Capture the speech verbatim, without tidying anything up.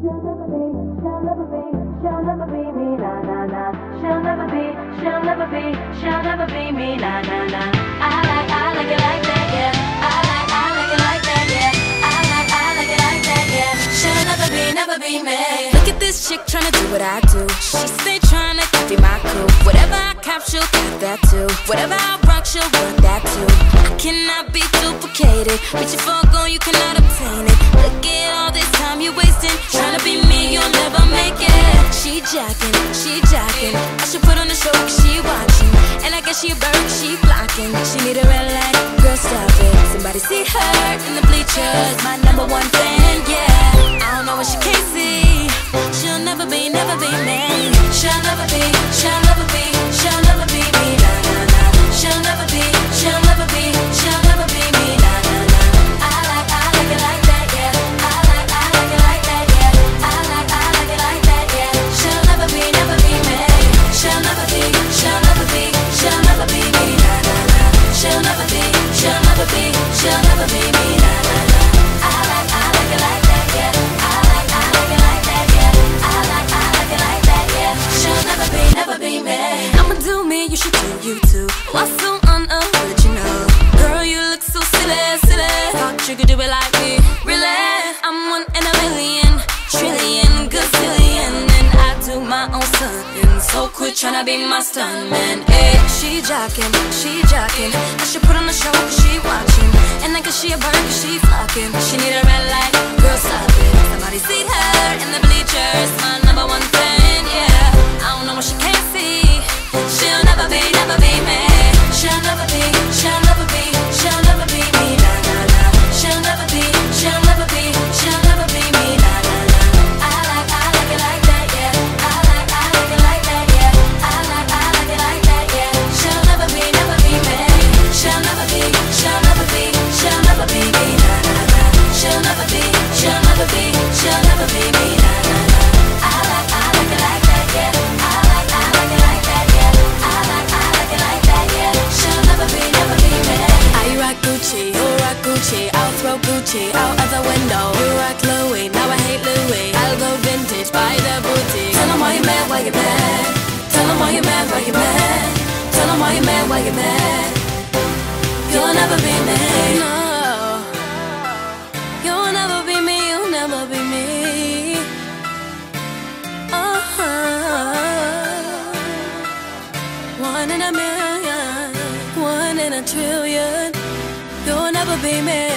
She'll never be, she'll never be, she'll never be me, na na na. She'll never be, she'll never be, she'll never be me, na na na. I like, I like it like that, yeah. I like, I like it like that, yeah. I like, I like it like that, yeah. She'll never be, never be me. Look at this chick tryna do what I do. She stay tryna copy my crew. Whatever I cap, she'll got that too. Whatever I rock, she'll work that too. I cannot be duplicated. Reaching for a goal, you cannot obtain it. Look at all this time you're wasting. Tryna be me, you'll never make it. She jacking, she jacking. I should put on the show cause she watching. And I guess she a bird, she blocking. She need a red light, girl stop it. Somebody see her in the bleachers. My number one fan, yeah. I don't know what she can't see. She'll never be, never be me. She'll never be, she'll never be, she'll never be me, na na na. She'll never be, she'll never be, she'll never be me, na na na. I like, I like it like that, yeah. I like, I like it like that, yeah. I like, I like it like that, yeah. She'll never be, never be me. She'll never be, she'll never be, she'll never be me, na na na. She'll never be, she'll never be, she'll never be me, na na na. I like, I like it like that, yeah. I like, I like it like that, yeah. I like, I like it like that, yeah. She'll never be, never be me. I'ma do me, you should do you too. What's so unoriginal? Girl, you look so silly, silly. Thought you could do it like me, really? I'm one in a million, trillion, gazillion. And I do my own stunting. So quit tryna be my stuntman. Hey, she jocking, she jocking. I should put on the show cause she watching. And I guess she a bird cause she flocking. She need a red light, girl stop it. Somebody see her in the bleachers. My number one fan, yeah. I don't know what she can't see. She'll never be, never be me. She'll never be, she'll never be, she'll never be me, na na na. She'll never be, she'll never be, she'll never be me, na na na. I like, I like it like that, yeah. I like, I like it like that, yeah. I like, I like it like that, yeah. She'll never be, never be me. She'll never be, she'll never be, she'll never be me, na na na. She'll never be, she'll never be, she'll never be me, na na na. I like, I like it like that, yeah. I like, I like it like that, yeah. I like, I like it like that, yeah. She'll never be, never be me. I rock Gucci, you rock Gucci. I'll throw Gucci out of the window. You rock Louis, now I hate Louis. I'll go vintage, buy the booty. Tell them why you mad, why you mad. Tell them why you mad, why you mad. Tell them why you mad, why you mad. You'll never be me. No, you'll never be me, you'll never be me. Uh-huh. One in a million, one in a trillion. You'll never be me.